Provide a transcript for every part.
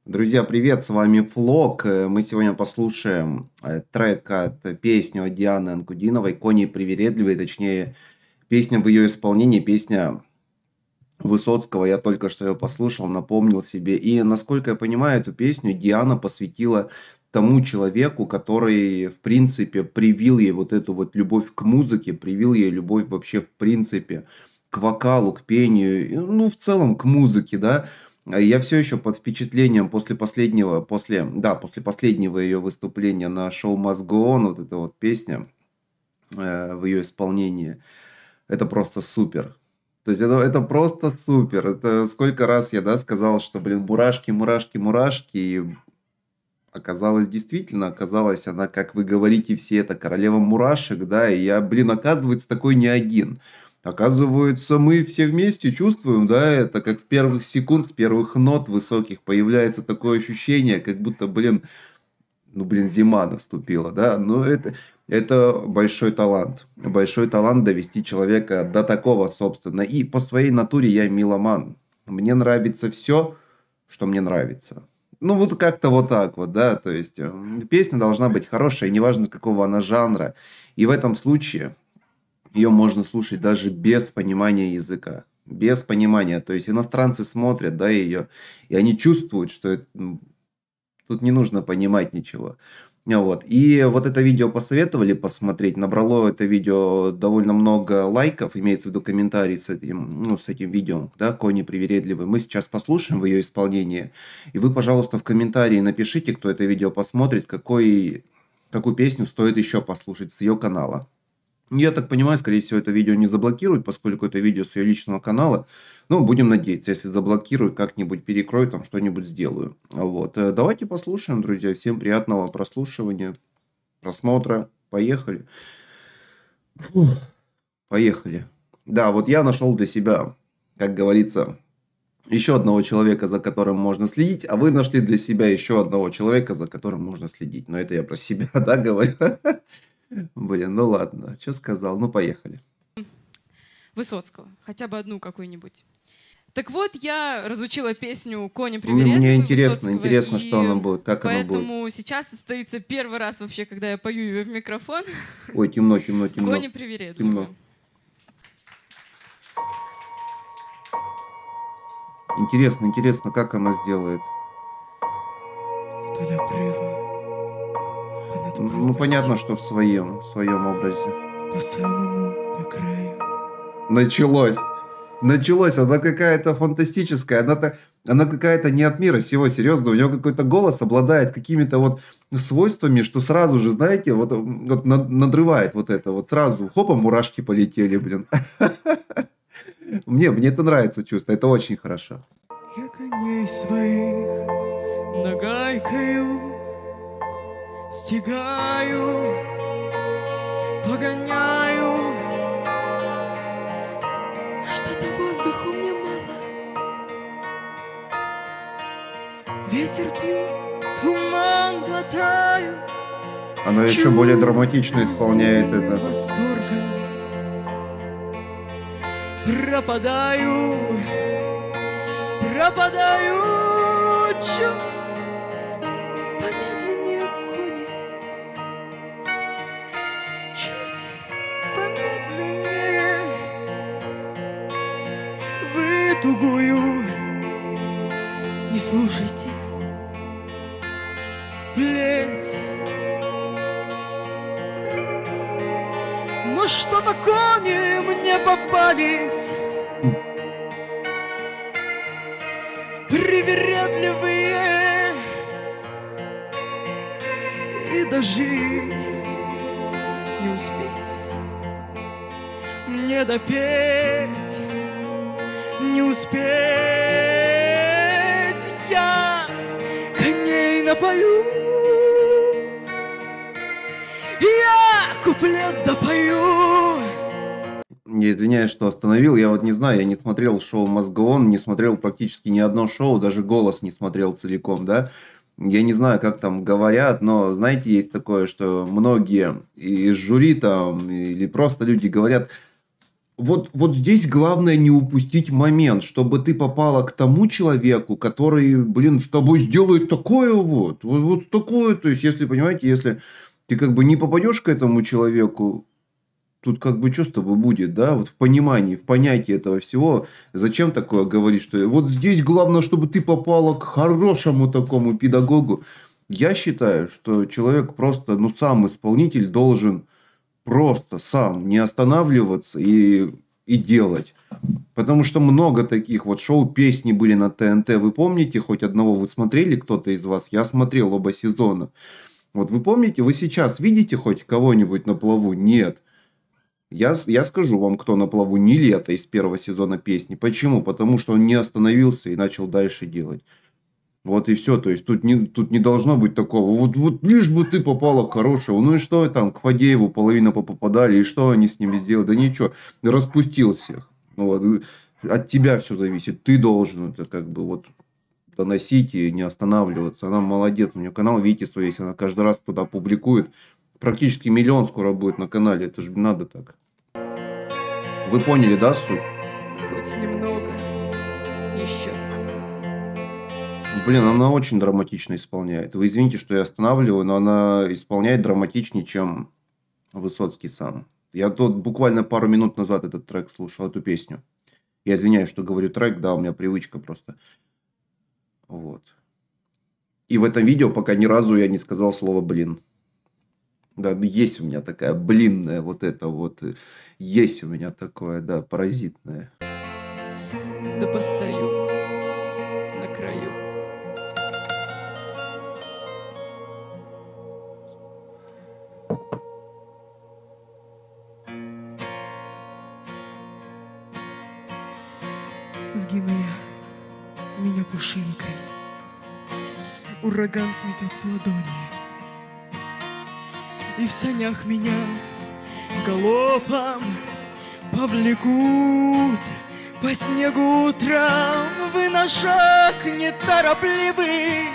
Друзья, привет, с вами Флок. Мы сегодня послушаем трек от песни от Дианы Анкудиновой «Кони привередливые», точнее, песня в ее исполнении, песня Высоцкого. Я только что ее послушал, напомнил себе. И, насколько я понимаю, эту песню Диана посвятила тому человеку, который, в принципе, привил ей вот эту вот любовь к музыке, привил ей любовь вообще, в принципе, к вокалу, к пению, ну, в целом к музыке, да. Я все еще под впечатлением после последнего ее выступления на шоу Must Go On, вот эта вот песня в ее исполнении. Это просто супер. То есть это просто супер. Это сколько раз я, да, сказал, что, блин, мурашки, мурашки, мурашки. И оказалось, она, как вы говорите все, это королева мурашек, да. И я, блин, оказывается, такой не один. Оказывается, мы все вместе чувствуем, да, это как с первых секунд, с первых нот высоких появляется такое ощущение, как будто, блин, ну, блин, зима наступила, да, но это большой талант довести человека до такого, собственно, и по своей натуре я меломан, мне нравится все, что мне нравится, ну, вот как-то вот так вот, да, то есть песня должна быть хорошая, неважно, какого она жанра, и в этом случае ее можно слушать даже без понимания языка, без понимания, то есть иностранцы смотрят, да, ее, и они чувствуют, что тут не нужно понимать ничего. Вот. И вот это видео посоветовали посмотреть. Набрало это видео довольно много лайков, имеется в виду комментарий с этим, ну, с этим видео, да, «Кони привередливые». Мы сейчас послушаем в ее исполнении. И вы, пожалуйста, в комментарии напишите, кто это видео посмотрит, какую песню стоит еще послушать с ее канала. Я так понимаю, скорее всего, это видео не заблокируют, поскольку это видео с ее личного канала. Ну, будем надеяться, если заблокируют, как-нибудь перекрою, там что-нибудь сделаю. Вот. Давайте послушаем, друзья. Всем приятного прослушивания, просмотра. Поехали. Фух. Поехали. Да, вот я нашел для себя, как говорится, еще одного человека, за которым можно следить, а вы нашли для себя еще одного человека, за которым можно следить. Но это я про себя, да, говорю? Блин, ну ладно, что сказал, ну поехали. Высоцкого, хотя бы одну какую-нибудь. Так вот, я разучила песню «Кони Мне привередливые» интересно, что она и будет, как она будет. поэтому сейчас состоится первый раз вообще, когда я пою ее в микрофон. Ой, темно. «Кони привередливые». Темно. Интересно, как она сделает. Ну, понятно, что в своем образе. По самому до краю. Началось, она какая-то фантастическая, она какая-то не от мира сего, серьезно, у нее какой-то голос обладает какими-то вот свойствами, что сразу же, знаете, вот надрывает вот это, вот сразу, хопа, мурашки полетели, блин. Мне это нравится чувство, это очень хорошо. Я коней своих нагайкою стигаю, погоняю. Что-то воздуху мне мало. Ветер пью, туман глотаю. Она еще более драматично исполняет это. Восторгом пропадаю чуть помедленнее кони, чуть помедленнее. Вы тугую не слушайте плеть. Но что-то кони мне попались привередливые, и дожить не успеть, мне допеть не успеть. Я коней напою, я куплет допою. Я извиняюсь, что остановил. Я вот не знаю, я не смотрел шоу Must Go On, не смотрел практически ни одно шоу, даже «Голос» не смотрел целиком, да. Я не знаю, как там говорят, но, знаете, есть такое, что многие из жюри там или просто люди говорят, вот здесь главное не упустить момент, чтобы ты попала к тому человеку, который, блин, с тобой сделает такое вот такое. То есть, если, понимаете, если ты как бы не попадешь к этому человеку, тут как бы что с тобой будет, да, вот в понимании, в понятии этого всего, зачем такое говорить, что вот здесь главное, чтобы ты попала к хорошему такому педагогу. Я считаю, что человек просто, ну, сам исполнитель должен просто сам не останавливаться и делать. Потому что много таких вот шоу, песни были на ТНТ. Вы помните, хоть одного вы смотрели, кто-то из вас? Я смотрел оба сезона. Вот вы помните, вы сейчас видите хоть кого-нибудь на плаву? Нет. Я скажу вам, кто на плаву. Нилетто из первого сезона песни. Почему? Потому что он не остановился и начал дальше делать. Вот и все. То есть, тут не должно быть такого. Вот лишь бы ты попала к хорошему. Ну и что там, к Фадееву половина попадали. И что они с ними сделали? Да ничего. Распустил всех. Вот. От тебя все зависит. Ты должен это как бы вот доносить и не останавливаться. Она молодец. У нее канал, видите, свой есть. Она каждый раз туда публикует. Практически 1 миллион скоро будет на канале. Это же надо так. Вы поняли, да, суть? Хоть немного. Еще. Блин, она очень драматично исполняет. Вы извините, что я останавливаю, но она исполняет драматичнее, чем Высоцкий сам. Я тут буквально пару минут назад этот трек слушал, эту песню. Я извиняюсь, что говорю трек, да, у меня привычка просто. Вот. И в этом видео пока ни разу я не сказал слово «блин». Да, есть у меня такая блинная вот это вот. Есть у меня такое, да, паразитное. Да постою на краю. Сгину я, меня пушинкой. Ураган сметет с ладони. И в санях меня галопом повлекут по снегу утром. Вы на шаг неторопливый.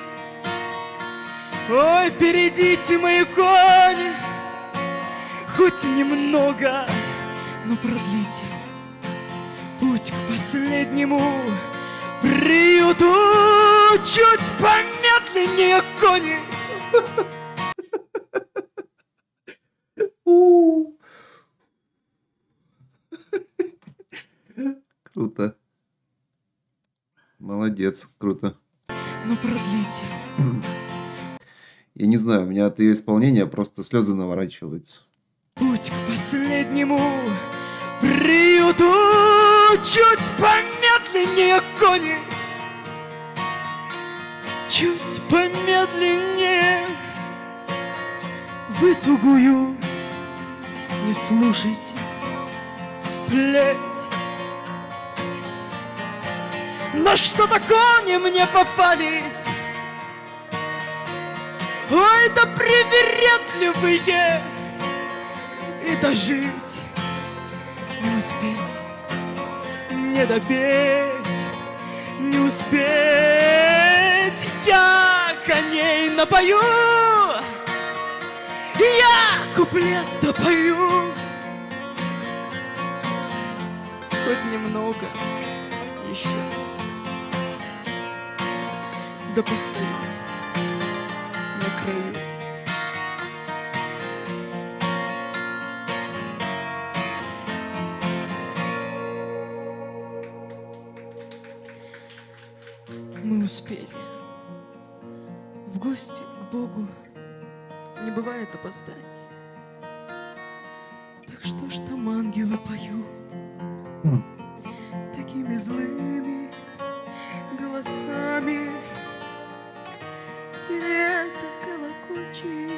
Ой, перейдите мои кони, хоть немного, но продлите путь к последнему приюту. Чуть помедленнее, кони. Круто. Молодец, круто. Но продлите. Я не знаю, у меня от ее исполнения просто слезы наворачиваются. Путь к последнему приюту. Чуть помедленнее, кони. Чуть помедленнее. Вы тугую не слушайте плеть. Но что-то кони мне попались. Ой, да привередливые. И дожить не успеть, не допеть, не успеть. Я коней напою, я куплет допою. Хоть немного еще. Да постою на краю. Мы успели. В гости к Богу не бывает опозданий. Так что ж там ангелы поют такими злыми голосами? И это колокольчик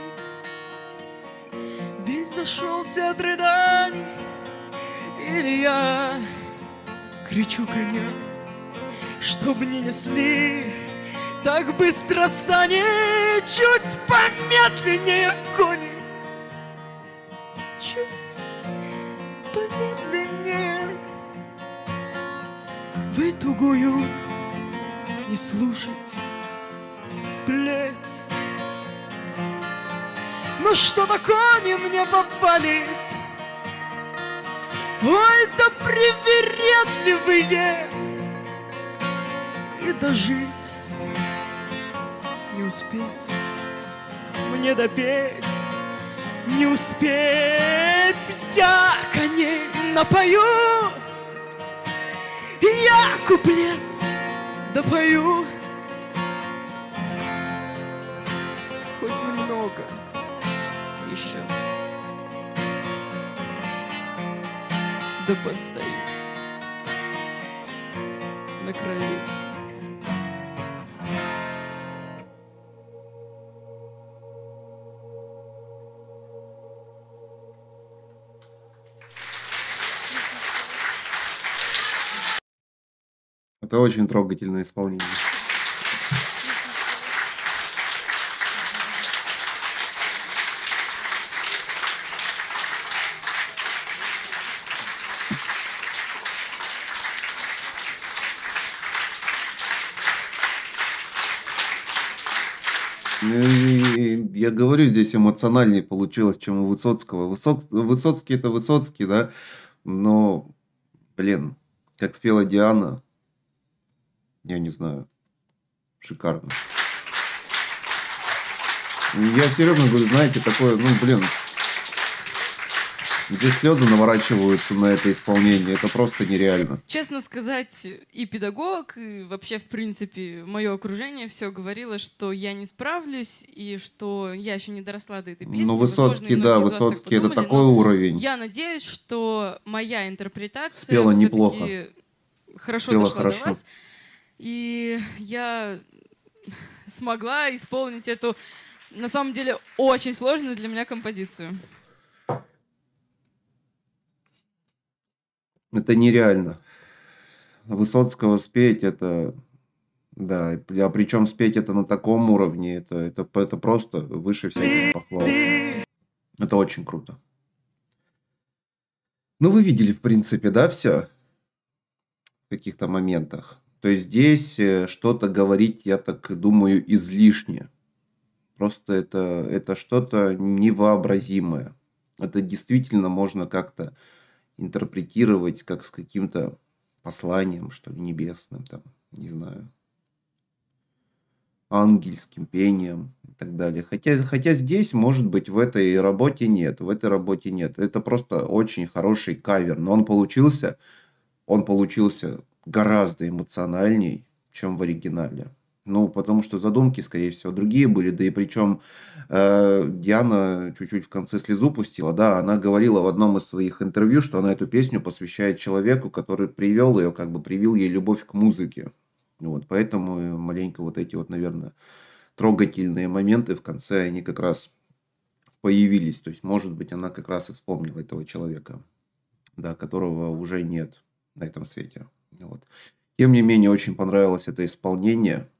весь зашелся от рыданий. Или я кричу коням, чтоб не несли так быстро сани. Чуть помедленнее, кони. Чуть помедленнее. Вы тугую не слушайте плеть. Но что-то кони мне попались. Ой, да привередливые, и дожить не успеть, мне допеть не успеть. Я коней напою, я куплет допою. Хоть немного еще, да постою на краю. Это очень трогательное исполнение. И я говорю, здесь эмоциональнее получилось, чем у Высоцкого. Высоцкий это Высоцкий, да, но, блин, как спела Диана, я не знаю, шикарно. Я серьезно говорю, знаете, такое, ну, блин, здесь слезы наворачиваются на это исполнение, это просто нереально. Честно сказать, и педагог, и вообще, в принципе, мое окружение все говорило, что я не справлюсь, и что я еще не доросла до этой песни. Ну, Возможно, Высоцкий, и да, многие из вас так Высоцкий это подумали, такой но уровень. я надеюсь, что моя интерпретация Спела всё-таки неплохо. хорошо Спела дошла хорошо. до вас. И я смогла исполнить эту, на самом деле, очень сложную для меня композицию. Это нереально. Высоцкого спеть это, да, а причем спеть это на таком уровне, это просто выше всяких похвал. Это очень круто. Ну, вы видели, в принципе, да, все в каких-то моментах. То есть здесь что-то говорить, я так думаю, излишне. Просто это что-то невообразимое. Это действительно можно как-то интерпретировать как с каким-то посланием, что ли, небесным, там, не знаю, ангельским пением и так далее. Хотя здесь, может быть, в этой работе нет. В этой работе нет. Это просто очень хороший кавер. Но он получился гораздо эмоциональней, чем в оригинале. Ну, потому что задумки, скорее всего, другие были. Да и причем Диана чуть-чуть в конце слезу пустила. Да, она говорила в одном из своих интервью, что она эту песню посвящает человеку, который привел ее, как бы привил ей любовь к музыке. Вот, поэтому маленько вот эти вот, наверное, трогательные моменты в конце, они как раз появились. То есть, может быть, она как раз и вспомнила этого человека, да, которого уже нет на этом свете. Вот. Тем не менее, очень понравилось это исполнение.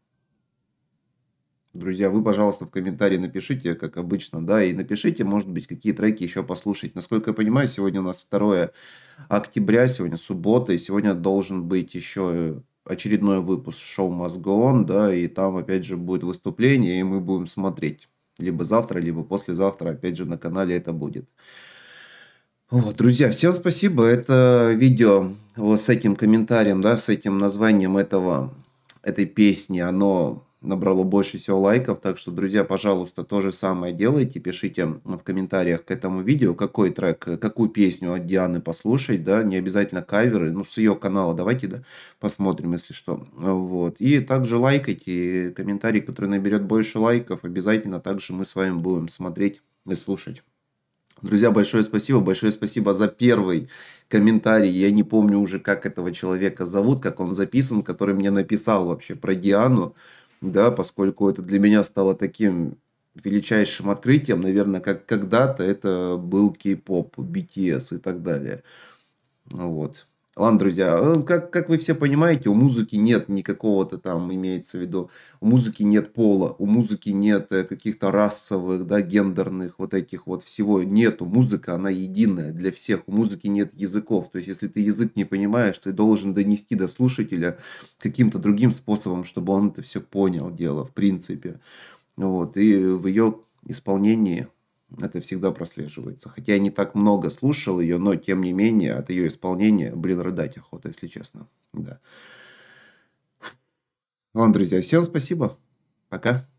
Друзья, вы, пожалуйста, в комментарии напишите, как обычно, да, и напишите, может быть, какие треки еще послушать. Насколько я понимаю, сегодня у нас 2 октября, сегодня суббота, и сегодня должен быть еще очередной выпуск шоу Must Go On, да, и там, опять же, будет выступление, и мы будем смотреть. Либо завтра, либо послезавтра, опять же, на канале это будет. Вот, друзья, всем спасибо. Это видео вот с этим комментарием, да, с этим названием этой песни, оно набрало больше всего лайков. Так что, друзья, пожалуйста, то же самое делайте. Пишите в комментариях к этому видео, какой трек, какую песню от Дианы послушать, да, не обязательно каверы, ну, с ее канала давайте, да, посмотрим, если что. Вот. И также лайкайте, комментарий, который наберет больше лайков, обязательно также мы с вами будем смотреть и слушать. Друзья, большое спасибо за первый комментарий. Я не помню уже, как этого человека зовут, как он записан, который мне написал вообще про Диану, да, поскольку это для меня стало таким величайшим открытием, наверное, как когда-то это был кей-поп, BTS и так далее. Вот. Ладно, друзья, как вы все понимаете, у музыки нет никакого-то там, имеется в виду, у музыки нет пола, у музыки нет каких-то расовых, да, гендерных вот этих вот всего нету. Музыка, она единая для всех, у музыки нет языков. То есть, если ты язык не понимаешь, ты должен донести до слушателя каким-то другим способом, чтобы он это все понял, дело, в принципе. Вот. И в ее исполнении Это всегда прослеживается. Хотя я не так много слушал ее, но тем не менее от ее исполнения, рыдать охота, если честно. Да. Ладно, друзья, всем спасибо. Пока.